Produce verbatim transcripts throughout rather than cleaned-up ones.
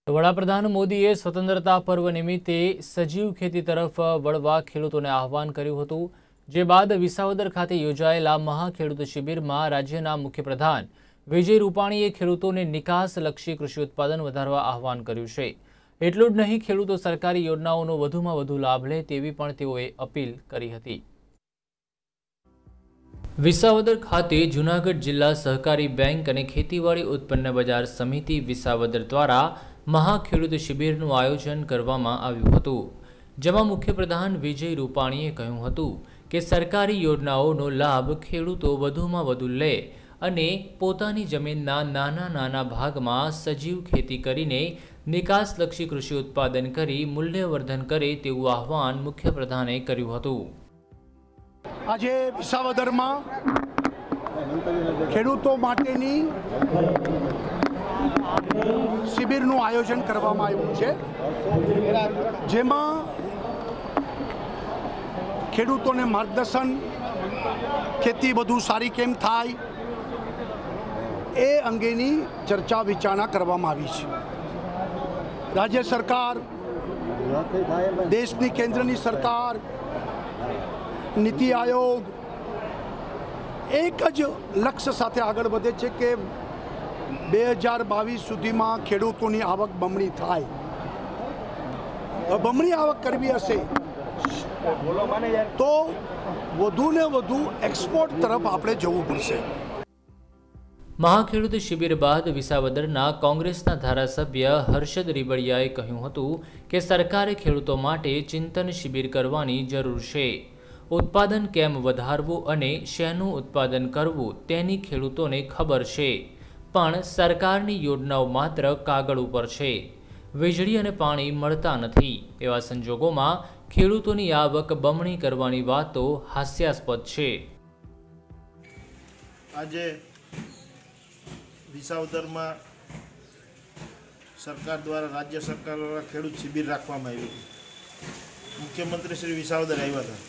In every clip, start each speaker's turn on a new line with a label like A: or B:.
A: તો વડાપ્રધાન મોદીએ સ્વતંત્રતા પર્વ નિમિત્તે સજીવ ખેતી તરફ વળવા ખેડૂતોને આહવાન કર્યું હતું। જે બાદ વિસાવદર ખાતે યોજાયેલા મહાખેડૂત શિબિરમાં રાજ્યના મુખ્યપ્રધાન વિજય રૂપાણીએ ખેડૂતોને નિકાસલક્ષી કૃષિ ઉત્પાદન વધારવા આહવાન કર્યું છે। એટલું જ નહીં, ખેડૂતો સરકારી યોજનાઓનો વધુમાં વધુ લાભ લે તેવી પણ તેઓએ અપીલ કરી હતી। વિસાવદર ખાતે જુનાગઢ જિલ્લા સહકારી બેંક અને ખેતીવાડી ઉત્પન્ન બજાર સમિતિ વિસાવદર દ્વારા મહાખેડૂત શિબિરનું આયોજન કરવામાં આવ્યું હતું, જેમાં મુખ્યપ્રધાન વિજય રૂપાણીએ કહ્યું હતું કે સરકારી યોજનાઓનો લાભ ખેડૂતો વધુમાં વધુ લે અને પોતાની જમીનના નાના નાના ભાગમાં સજીવ ખેતી કરીને નિકાસલક્ષી કૃષિ ઉત્પાદન કરી મૂલ્યવર્ધન કરે તેવું આહવાન મુખ્યપ્રધાને કર્યું હતું।
B: આજે વિસાવદરમાં ખેડૂતો માટેની શિબિરનું આયોજન કરવામાં આવ્યું છે, જેમાં ખેડૂતોને માર્ગદર્શન, ખેતી વધુ સારી કેમ થાય એ અંગેની ચર્ચા વિચારણા કરવામાં આવી છે। રાજ્ય સરકાર, દેશની કેન્દ્રની સરકાર, નીતિ આયોગ એક જ લક્ષ્ય સાથે આગળ વધે છે કે બે હજાર બાવીસ સુધીમાં ખેડૂતોની આવક બમણી થાય। બમણી આવક કરવી હશે તો વધુ ને વધુ એક્સપોર્ટ તરફ આપણે જવું પડશે।
A: મહાખેડૂત શિબિર બાદ વિસાવદરના કોંગ્રેસના ધારાસભ્ય હર્ષદ રીબડિયાએ કહ્યું હતું કે સરકારે ખેડૂતો માટે ચિંતન શિબિર કરવાની જરૂર છે। ઉત્પાદન કેમ વધારવું અને શેનું ઉત્પાદન કરવું તેની ખેડૂતોને ખબર છે, પણ સરકારની યોજનાઓ માત્ર કાગળ ઉપર છે। વીજળી અને પાણી મળતા નથી, એવા સંજોગોમાં ખેડૂતોની આવક બમણી કરવાની વાતો હાસ્યાસ્પદ છે।
C: આજે વિસાવદરમાં સરકાર દ્વારા, રાજ્ય સરકાર દ્વારા ખેડૂત શિબિર રાખવામાં આવી હતી। મુખ્યમંત્રી શ્રી વિસાવદર આવ્યા હતા,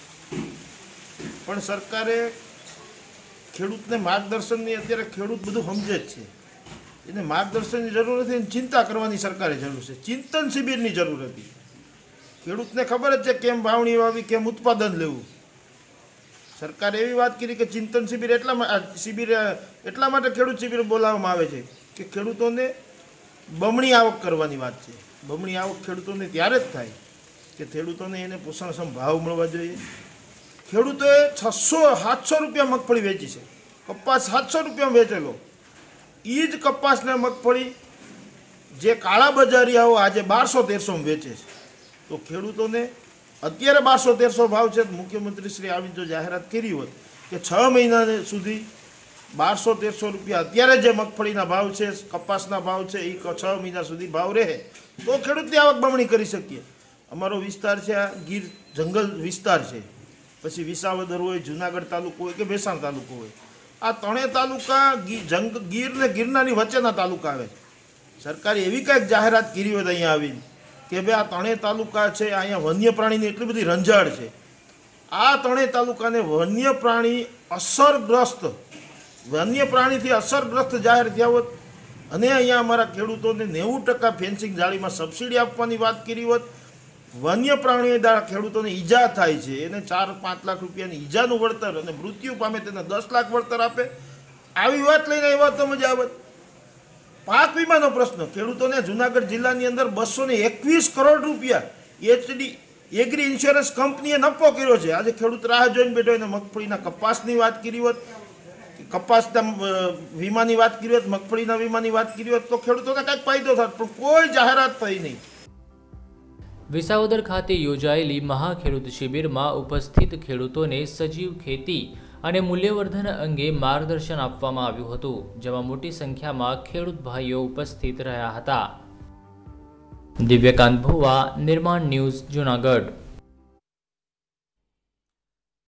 C: પણ સરકારે ખેડૂતને માર્ગદર્શનની, અત્યારે ખેડૂત બધું સમજે જ છે, એને માર્ગદર્શનની જરૂર નથી, એને ચિંતા કરવાની સરકારે જરૂર છે। ચિંતન શિબિરની જરૂર હતી। ખેડૂતને ખબર જ છે કેમ વાવણી વાવી, કેમ ઉત્પાદન લેવું। સરકારે એવી વાત કરી કે ચિંતન શિબિર એટલા શિબિર એટલા માટે ખેડૂત શિબિર બોલાવવામાં આવે છે કે ખેડૂતોને બમણી આવક કરવાની વાત છે। બમણી આવક ખેડૂતોને ત્યારે જ થાય કે ખેડૂતોને એને પોષણક્ષમ ભાવ મળવા જોઈએ। ખેડૂતોએ છસો સાતસો રૂપિયા મગફળી વેચી છે, કપાસ સાતસો રૂપિયા વેચેલો, એ જ કપાસને મગફળી જે કાળા બજારીયાઓ આજે બારસો તેરસોમાં વેચે છે, તો ખેડૂતોને અત્યારે બારસો તેરસો ભાવ છે। મુખ્યમંત્રી શ્રી આવી જો જાહેરાત કરી હોત કે છ મહિના સુધી બારસો તેરસો રૂપિયા અત્યારે જે મગફળીના ભાવ છે, કપાસના ભાવ છે, એ છ મહિના સુધી ભાવ રહે તો ખેડૂતની આવક બમણી કરી શકીએ। અમારો વિસ્તાર છે આ ગીર જંગલ વિસ્તાર છે, પછી વિસાવદર હોય, જુનાગઢ તાલુકો હોય કે ભેસાણ તાલુકો હોય, આ ત્રણેય તાલુકા જંગ ગીર ને ગિરનારની વચ્ચેના તાલુકા આવે છે। સરકારે એવી કંઈક જાહેરાત કરી હોય અહીંયા આવીને કે ભાઈ આ ત્રણેય તાલુકા છે, અહીંયા વન્ય પ્રાણીની એટલી બધી રંજાડ છે, આ ત્રણેય તાલુકાને વન્ય પ્રાણી અસરગ્રસ્ત વન્ય પ્રાણીથી અસરગ્રસ્ત જાહેર થયા હોત અને અહીંયા અમારા ખેડૂતોને નેવું ટકા ફેન્સિંગ જાળીમાં સબસિડી આપવાની વાત કરી હોત, વન્ય પ્રાણીઓ દ્વારા ખેડૂતોને ઈજા થાય છે, એને ચાર પાંચ લાખ રૂપિયાની ઈજાનું વળતર અને મૃત્યુ પામે તેને દસ લાખ વળતર આપે, આવી વાત લઈને આવ્યા તો મજા આવે। પાક વીમાનો પ્રશ્ન, ખેડૂતોને જુનાગઢ જિલ્લાની અંદર બસો ને એકવીસ કરોડ રૂપિયા એચડી એગ્રી ઇન્સ્યોરન્સ કંપનીએ નફો કર્યો છે। આજે ખેડૂત રાહ જોઈને બેઠો, એને મગફળીના કપાસની વાત કરી હોત, કપાસના વીમાની વાત કરી હોત, મગફળીના વીમાની વાત કરી હોત તો ખેડૂતોને કંઈક ફાયદો થાત, પણ કોઈ જાહેરાત થઈ નહીં।
A: વિસાવદર ખાતે યોજાયેલી મહાખેડૂત શિબિરમાં ઉપસ્થિત ખેડૂતોને સજીવ ખેતી અને મૂલ્યવર્ધન અંગે માર્ગદર્શન આપવામાં આવ્યું હતું, જેમાં મોટી સંખ્યામાં ખેડૂત ભાઈઓ ઉપસ્થિત રહ્યા હતા। દિવ્યકાંત ભુવા, નિર્માણ ન્યૂઝ, જુનાગઢ।